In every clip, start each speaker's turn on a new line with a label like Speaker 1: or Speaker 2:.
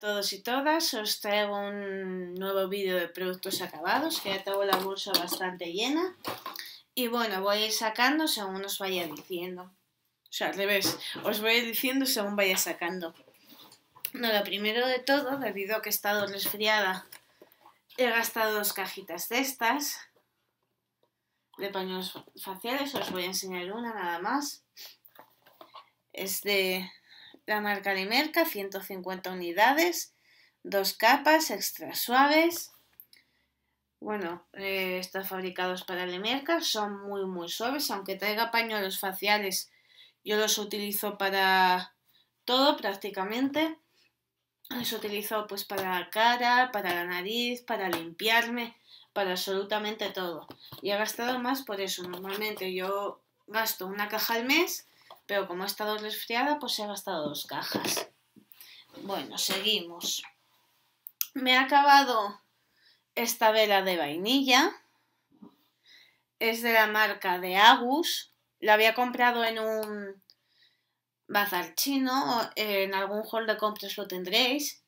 Speaker 1: todos y todas, os traigo un nuevo vídeo de productos acabados, que ya tengo la bolsa bastante llena. Y bueno, voy a ir sacando según os vaya diciendo. O sea, al revés, os voy a ir diciendo según vaya sacando. No, lo primero de todo, debido a que he estado resfriada, he gastado 2 cajitas de estas, de pañuelos faciales. Os voy a enseñar una nada más. Es de la marca Limerca, 150 unidades, 2 capas, extra suaves. Bueno, están fabricados para Limerca, son muy suaves, aunque traiga pañuelos faciales, yo los utilizo para todo prácticamente. Los utilizo pues para la cara, para la nariz, para limpiarme, para absolutamente todo. Y he gastado más por eso. Normalmente yo gasto una caja al mes, pero como he estado resfriada, pues he gastado 2 cajas. Bueno, seguimos. Me he acabado esta vela de vainilla. Es de la marca de Agus. La había comprado en un bazar chino. En algún hall de compras lo tendréis.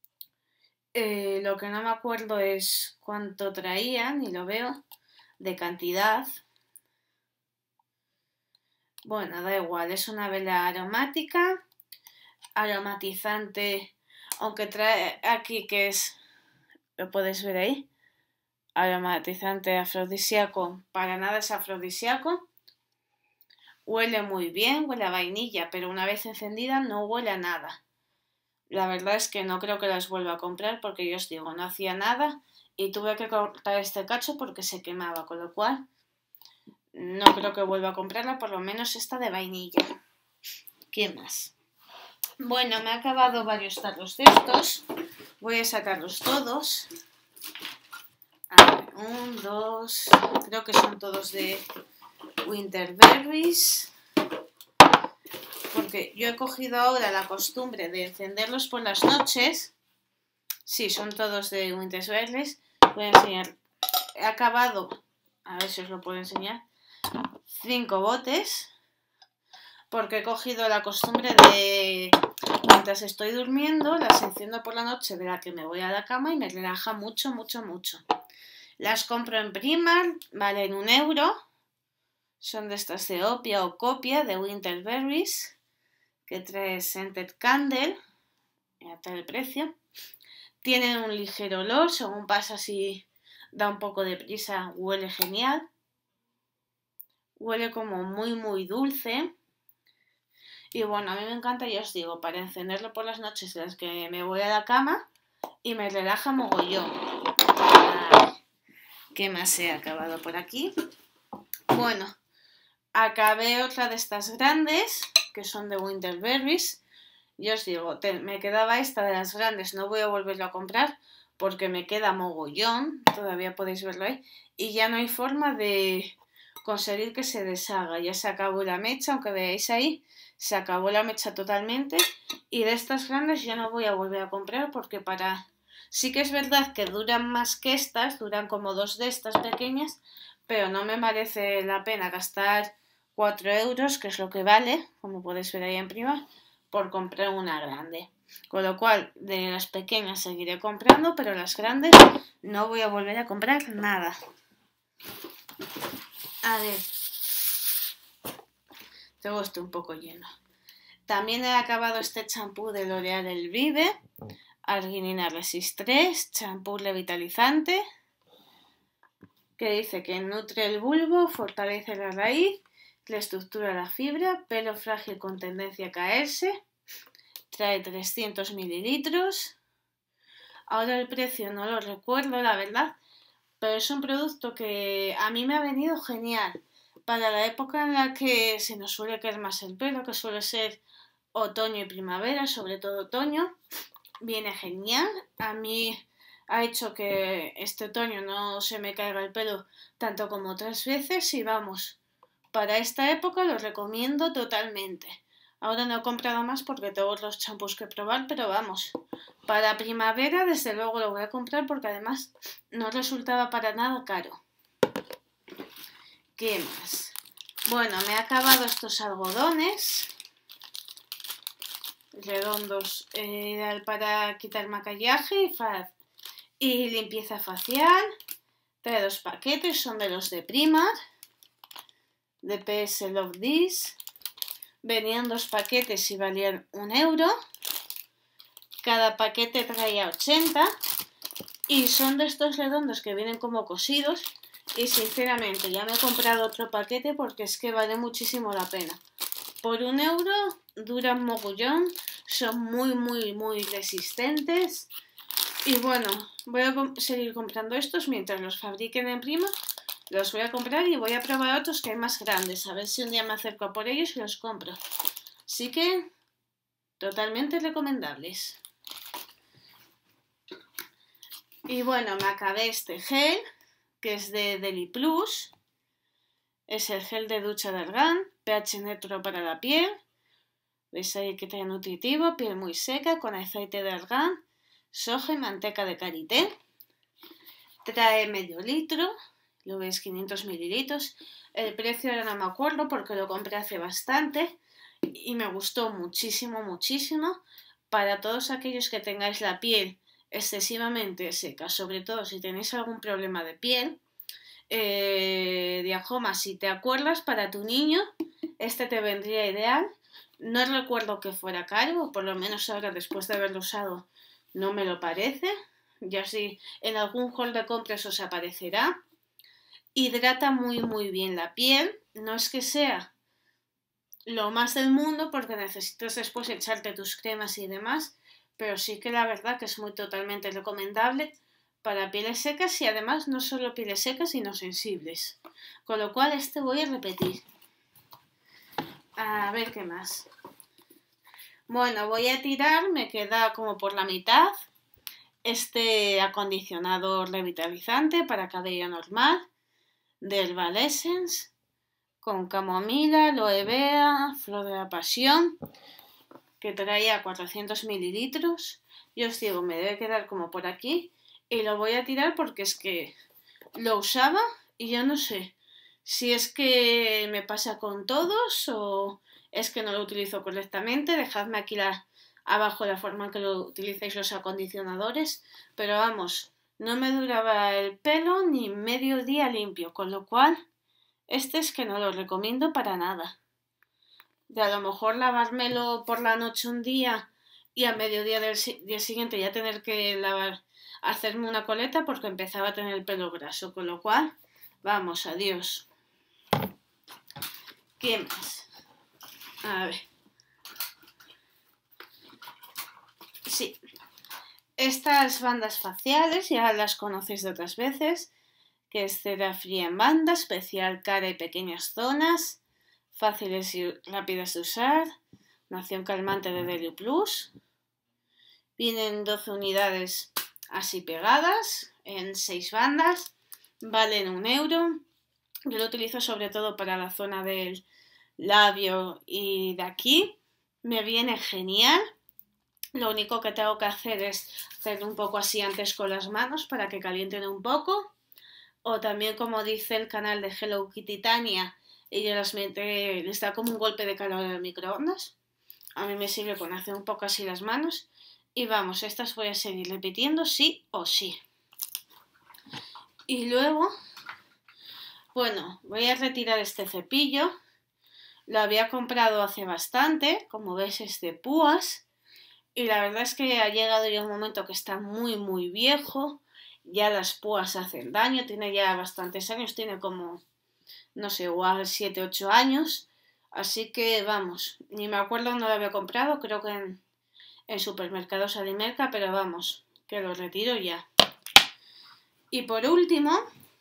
Speaker 1: Lo que no me acuerdo es cuánto traía, ni lo veo, de cantidad. Bueno, da igual, es una vela aromática, aromatizante, aunque trae aquí que es, lo podéis ver ahí, aromatizante afrodisíaco, para nada es afrodisíaco. Huele muy bien, huele a vainilla, pero una vez encendida no huele a nada. La verdad es que no creo que las vuelva a comprar porque yo os digo, no hacía nada y tuve que cortar este cacho porque se quemaba, con lo cual no creo que vuelva a comprarla, por lo menos esta de vainilla. ¿Qué más? Bueno, me he acabado varios tarros de estos. Voy a sacarlos todos. A ver, 1, 2, creo que son todos de Winterberries. Porque yo he cogido ahora la costumbre de encenderlos por las noches. Sí, son todos de Winterberries. Voy a enseñar. He acabado, a ver si os lo puedo enseñar, 5 botes. Porque he cogido la costumbre de, mientras estoy durmiendo, las enciendo por la noche de la que me voy a la cama y me relaja mucho. Las compro en Primark, valen 1 euro. Son de estas de Opia o Copia de Winterberries, que trae Scented Candle, ya está el precio. Tienen un ligero olor, según pasa si da un poco de prisa, huele genial. Huele como muy dulce. Y bueno, a mí me encanta, ya os digo, para encenderlo por las noches en las que me voy a la cama y me relaja mogollón. ¿Qué más he acabado por aquí? Bueno, acabé otra de estas grandes, que son de Winterberries. Yo os digo, me quedaba esta de las grandes, no voy a volverlo a comprar porque me queda mogollón, todavía podéis verlo ahí, y ya no hay forma de conseguir que se deshaga. Ya se acabó la mecha, aunque veáis ahí, se acabó la mecha totalmente, y de estas grandes ya no voy a volver a comprar porque para... Sí que es verdad que duran más que estas, duran como 2 de estas pequeñas, pero no me merece la pena gastar 4 euros, que es lo que vale, como podéis ver ahí en Primark, por comprar una grande. Con lo cual, de las pequeñas seguiré comprando, pero las grandes no voy a volver a comprar nada. A ver, tengo esto un poco lleno. También he acabado este champú de L'Oréal El Vive, Arginina Resist 3, champú revitalizante, que dice que nutre el bulbo, fortalece la raíz, reestructura la fibra, pelo frágil con tendencia a caerse, trae 300 mililitros. Ahora el precio no lo recuerdo, la verdad, pero es un producto que a mí me ha venido genial para la época en la que se nos suele caer más el pelo, que suele ser otoño y primavera, sobre todo otoño. Viene genial. A mí ha hecho que este otoño no se me caiga el pelo tanto como otras veces y vamos, para esta época lo recomiendo totalmente. Ahora no he comprado más porque tengo los champús que probar, pero vamos, para primavera desde luego lo voy a comprar porque además no resultaba para nada caro. ¿Qué más? Bueno, me he acabado estos algodones. redondos, ideal para quitar maquillaje y limpieza facial. Trae 2 paquetes, son de los de Primark, de PS Love This. Venían 2 paquetes y valían 1 euro. Cada paquete traía 80 y son de estos redondos que vienen como cosidos. Y sinceramente ya me he comprado otro paquete porque es que vale muchísimo la pena. Por 1 euro duran mogollón, son muy resistentes. Y bueno, voy a seguir comprando estos mientras los fabriquen en Primark. Los voy a comprar y voy a probar otros que hay más grandes. A ver si un día me acerco a por ellos y los compro. Así que, totalmente recomendables. Y bueno, me acabé este gel, que es de Deli Plus. Es el gel de ducha de argán, pH neutro para la piel. ¿Veis ahí que trae nutritivo? Piel muy seca, con aceite de argán, soja y manteca de karité. Trae medio litro, lo veis, 500 mililitros. El precio ahora no me acuerdo porque lo compré hace bastante y me gustó muchísimo. Para todos aquellos que tengáis la piel excesivamente seca, sobre todo si tenéis algún problema de piel, diajoma, si te acuerdas, para tu niño este te vendría ideal. No recuerdo que fuera caro, por lo menos ahora después de haberlo usado no me lo parece. Ya si en algún hall de compras os aparecerá. Hidrata muy bien la piel. No es que sea lo más del mundo porque necesitas después echarte tus cremas y demás, pero sí que la verdad que es totalmente recomendable para pieles secas y además no solo pieles secas sino sensibles. Con lo cual este voy a repetir. A ver qué más. Bueno, voy a tirar, me queda como por la mitad, este acondicionador revitalizante para cabello normal de Herbal Essence con camomila, aloe vera, flor de la pasión, que traía 400 mililitros. Yo os digo, me debe quedar como por aquí y lo voy a tirar porque es que lo usaba y yo no sé si es que me pasa con todos o es que no lo utilizo correctamente. Dejadme aquí abajo la forma en que lo utilicéis los acondicionadores, pero vamos, no me duraba el pelo ni medio día limpio, con lo cual este es que no lo recomiendo para nada. De a lo mejor lavármelo por la noche un día y a mediodía del día siguiente ya tener que hacerme una coleta porque empezaba a tener el pelo graso, con lo cual, vamos, adiós. ¿Qué más? A ver. Sí. Estas bandas faciales ya las conocéis de otras veces, que es cera fría en banda, especial cara y pequeñas zonas, fáciles y rápidas de usar, nación calmante de Deli Plus. Vienen 12 unidades así pegadas en 6 bandas, valen 1 euro. Yo lo utilizo sobre todo para la zona del labio y de aquí. Me viene genial. Lo único que tengo que hacer es hacerlo un poco así antes con las manos para que calienten un poco. O también, como dice el canal de Hello Kitty Tania, ellos les da como un golpe de calor en el microondas. A mí me sirve con hacer un poco así las manos. Y vamos, estas voy a seguir repitiendo sí o sí. Y luego, bueno, voy a retirar este cepillo. Lo había comprado hace bastante, como veis es de púas. Y la verdad es que ha llegado ya un momento que está muy viejo. Ya las púas hacen daño, tiene ya bastantes años, tiene como, no sé, igual 7, 8 años. Así que vamos, ni me acuerdo dónde lo había comprado, creo que en Supermercados Alimerca, pero vamos, que lo retiro ya. Y por último,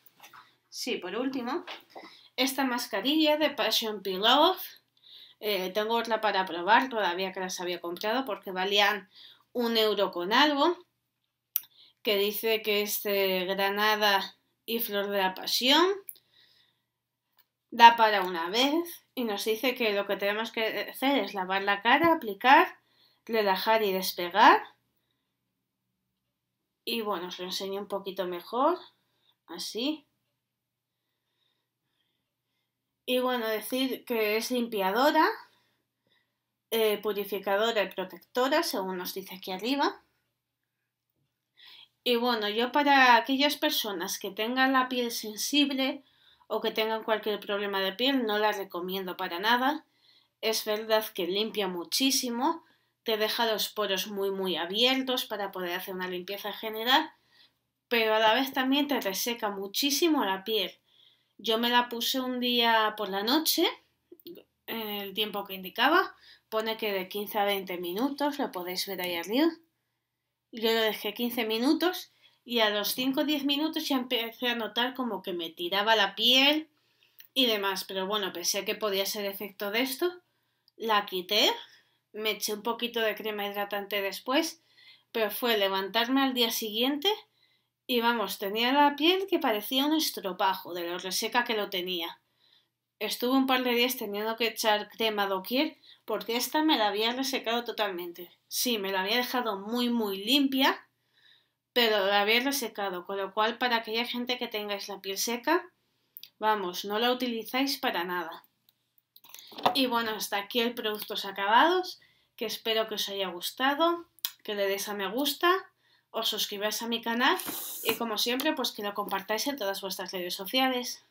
Speaker 1: esta mascarilla de Passion Peel Off. Tengo otra para probar, todavía que las había comprado porque valían 1 euro con algo, que dice que es de granada y flor de la pasión, da para una vez y nos dice que lo que tenemos que hacer es lavar la cara, aplicar, relajar y despegar. Y bueno, os lo enseño un poquito mejor, así. Y bueno, decir que es limpiadora, purificadora y protectora, según nos dice aquí arriba. Y bueno, yo para aquellas personas que tengan la piel sensible o que tengan cualquier problema de piel no la recomiendo para nada. Es verdad que limpia muchísimo, te deja los poros muy abiertos para poder hacer una limpieza general, pero a la vez también te reseca muchísimo la piel. Yo me la puse un día por la noche, en el tiempo que indicaba, pone que de 15 a 20 minutos, lo podéis ver ahí arriba. Yo lo dejé 15 minutos y a los 5 o 10 minutos ya empecé a notar como que me tiraba la piel y demás, pero bueno, pensé que podía ser efecto de esto. La quité, me eché un poquito de crema hidratante después, pero fue levantarme al día siguiente y vamos, tenía la piel que parecía un estropajo de lo reseca que lo tenía. Estuve un par de días teniendo que echar crema doquier porque esta me la había resecado totalmente. Sí, me la había dejado muy limpia, pero la había resecado, con lo cual para aquella gente que tengáis la piel seca, vamos, no la utilizáis para nada. Y bueno, hasta aquí el productos acabados, que espero que os haya gustado, que le deis a me gusta, os suscribáis a mi canal y como siempre pues que lo compartáis en todas vuestras redes sociales.